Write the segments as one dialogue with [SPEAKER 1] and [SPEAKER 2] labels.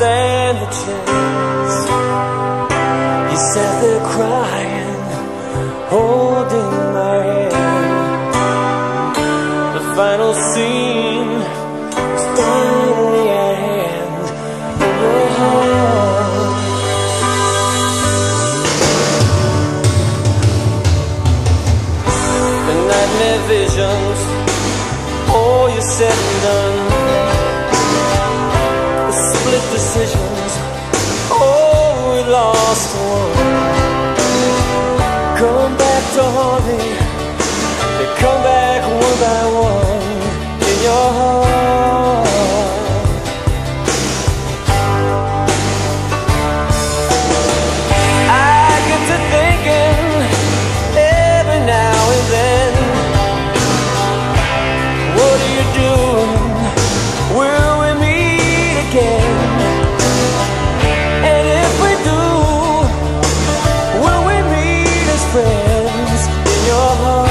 [SPEAKER 1] stand a chance. You sat there crying, holding my hand. The final scene was finally at hand. In your heart. The nightmare visions, all you said and done. The split decisions, oh, we lost one. Come back to haunt me. They come back one by one in your heart. I get to thinking every now and then, what are you doing? Will we meet again? And if we do, will we meet as friends in your heart?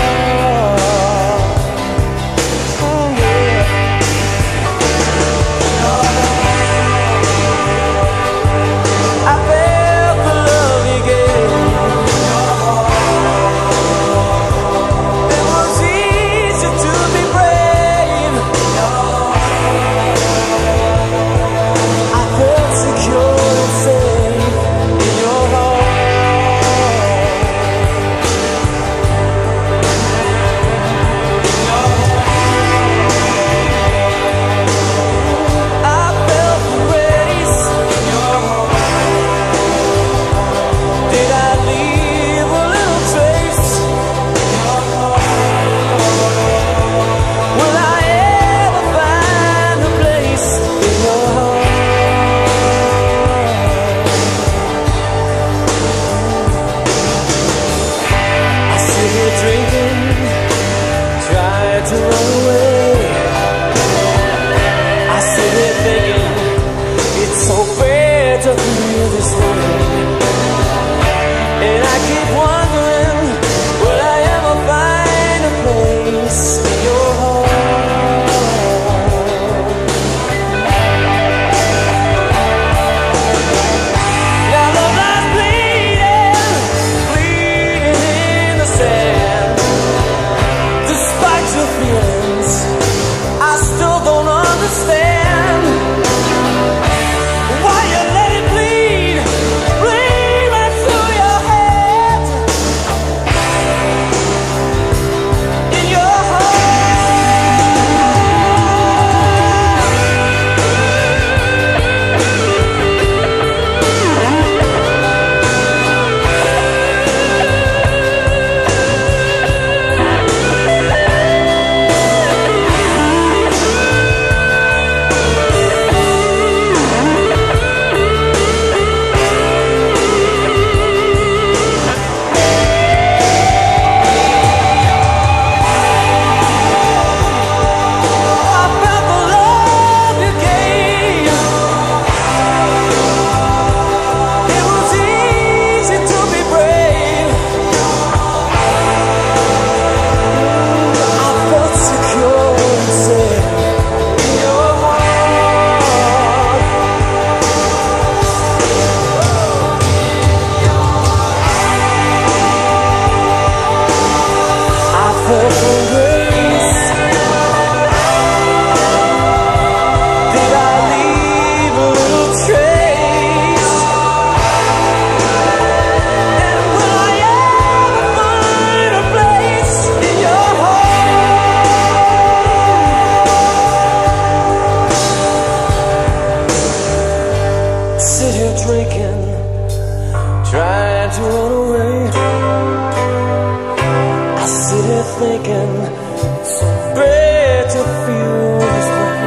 [SPEAKER 1] Thinking it's so bad to feel this way.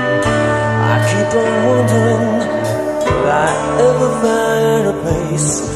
[SPEAKER 1] I keep on wondering, will I ever find a place